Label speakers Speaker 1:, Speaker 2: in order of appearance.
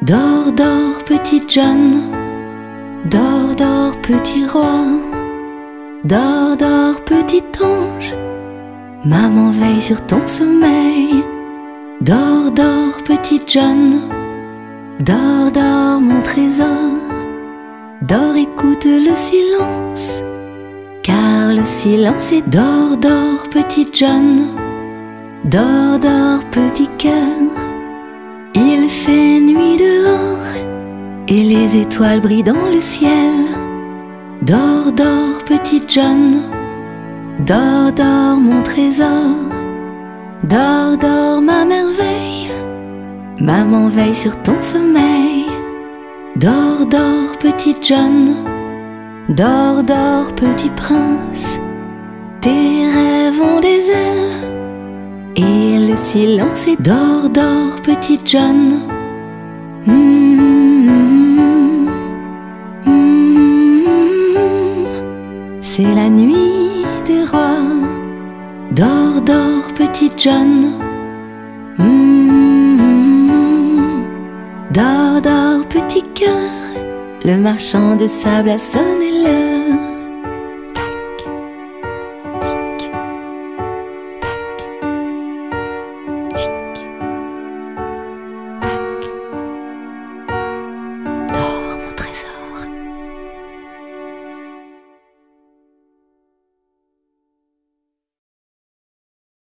Speaker 1: Dors, dors, petit John. Dors, dors, petit roi. Dors, dors, petit ange. Maman veille sur ton sommeil. Dors, dors, petit John. Dors, dors, mon trésor. Dors, écoute le silence, car le silence est dors, dors, petit John. Dors, dors, petit cœur. Il fait nuit dehors et les étoiles brillent dans le ciel. Dors, dors, petit John. Dors, dors, mon trésor. Dors, dors, ma merveille. Maman veille sur ton sommeil. Dors, dors, petit John. Dors, dors, petit prince. Tes rêves ont des ailes et le silence est dors, dors, petit John. C'est la nuit des rois. Dors, dors, petit John. Dors, dors, petit cœur. Le marchand de sable a sonné l'heure.